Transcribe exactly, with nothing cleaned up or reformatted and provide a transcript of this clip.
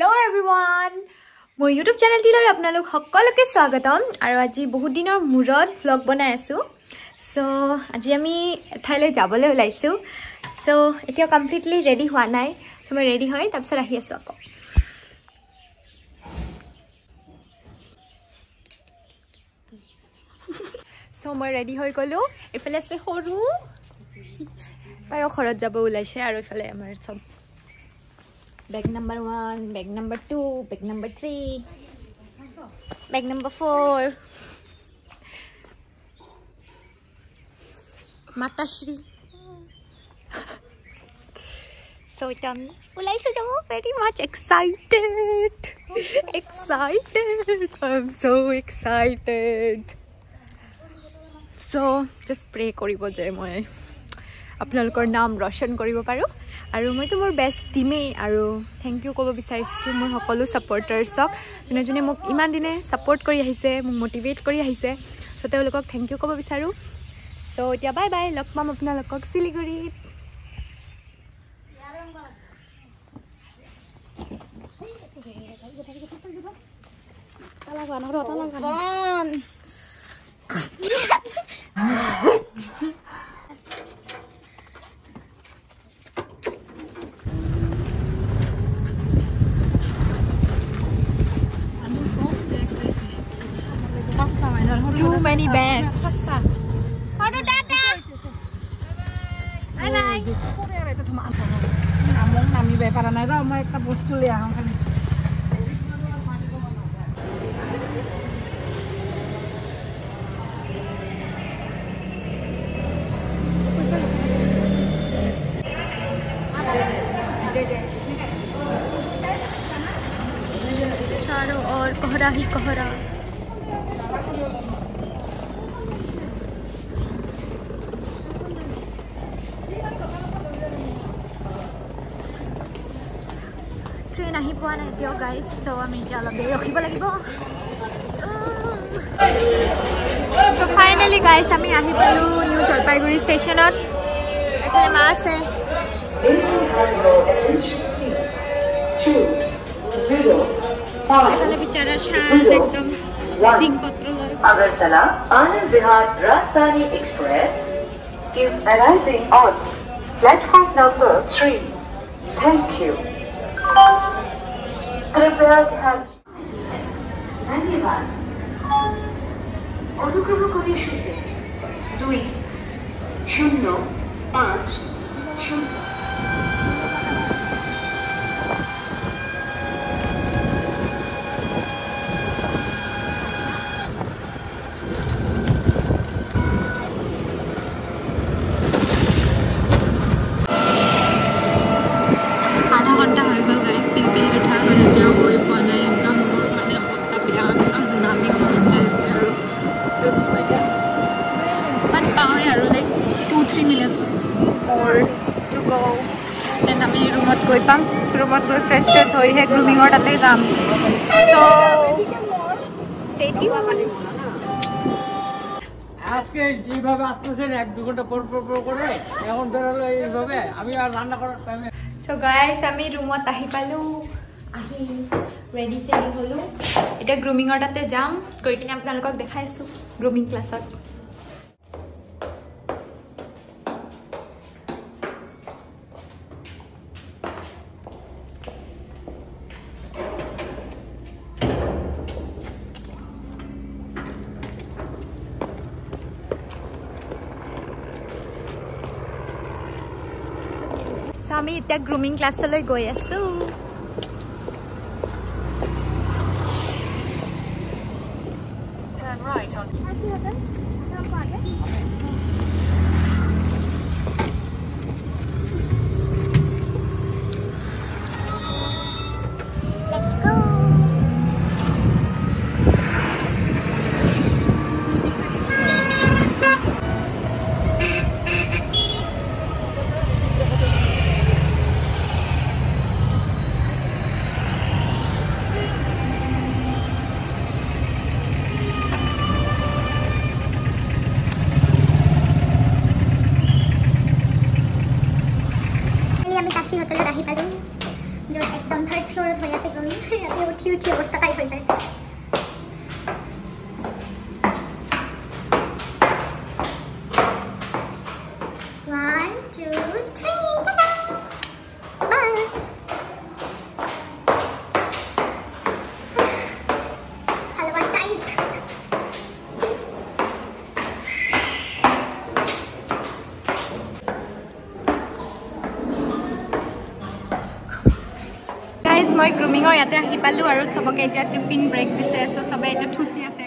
Hello everyone! More YouTube channel ti loi apnalok hokkoloke swagatam aru aji bahut dinor murot vlog banai asu. So aji ami thailoi jabole ulaisu. So etia completely ready hua nai. So moi ready hoi tar pisot ahi asu ako. So moi ready hoi golu. Efale ase horu. Tayo khorat jabo ulaise aru efale amar sob bag number one, bag number two, bag number three, bag number four. Kamtashree. So um, well, I said I'm very much excited. Excited. I'm so excited. So just pray koribo je moi আপোনালোকৰ নাম ৰোশন কৰিব পাৰো আৰু মই তো মোৰ best টিমে আৰু থ্যাংক ইউ কব বিচাৰিছো মোৰ সকলো সাপোৰ্টাৰছক যোনে যোনে মোক ইমান দিনে সাপোৰ্ট কৰি আহিছে মোক মোটিভেট কৰি আহিছে তো তেওঁলোকক থ্যাংক ইউ কব বিচাৰো সো এতিয়া বাই বাই লগ পাম আপোনালোকক শিলিগুৰিত তালাগান Har তালাগান Too many bags. Hello, Dada. Bye bye. Among nami be para na ra mai ta bostu le aham khali. चारों ओर कोहरा ही कोहरा ट्रेन आহি পোৱা নাই দিও গাইস সো আমি এতিয়া অলপ দেৰি ৰখিব লাগিব সো ফাইনালি গাইস আমি আহি পালো নিউ জলপাইগুৰি ষ্টেচনত এখানে মা আছে এখানে বিচারা শান্ত একদম দিনপত্র লয় Agartala Anand Vihar Rajdhani Express is arriving on platform number three. Thank you. कृपया ध्यान धन्यवाद अनुग्रह করে শুনতে দুই শূন্য পাঁচ শূন্য Going pang rumot go fresh fresh hoy hai grooming or tate jam so stay tuned আজকে এইভাবে আসতেছেন এক দুই ঘন্টা পর পর পর করে এখন বেরোলো এইভাবে আমি আর রান্না করার টাইমে সো গাইস আমি রুমত আহি পালো আহি ৰেডি সেডি হলো এটা গ্ৰুমিং অৰ তাতে যাম কৈ কিনে আপোনালোকক দেখাইছো গ্ৰুমিং ক্লাছত আমি এতিয়া গ্ৰুমিং ক্লাছলৈ গৈ আছো Turn right on Let's go Kashi hotel ahi palu जो एकदम थर्ड फ्लोर हो या से ग्रूमिंग याते उठी उठी अवस्था काय হৈ যায় one two three bye hello tight guys মই গ্ৰুমিংৰ ইয়াতে আহি পালো আৰু সবকে এতিয়া টিফিন ব্ৰেক দিছে সো সবে এতিয়া থুচি আছে